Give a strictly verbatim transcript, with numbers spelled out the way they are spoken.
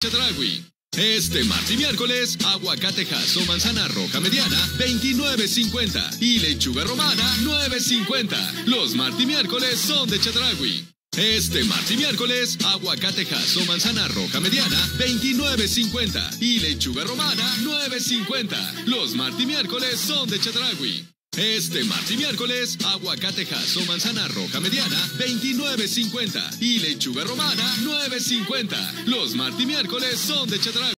Chedraui. Este martes y miércoles, aguacatejas o manzana roja mediana, veintinueve cincuenta. Y lechuga romana, nueve cincuenta. Los martes y miércoles son de Chedraui. Este martes y miércoles, aguacatejas o manzana roja mediana, veintinueve cincuenta. Y lechuga romana, nueve cincuenta. Los martes y miércoles son de Chedraui. Este martes y miércoles, aguacatejas o manzana roja mediana, veintinueve cincuenta. Y lechuga romana, nueve cincuenta. Los martes y miércoles son de Chedraui.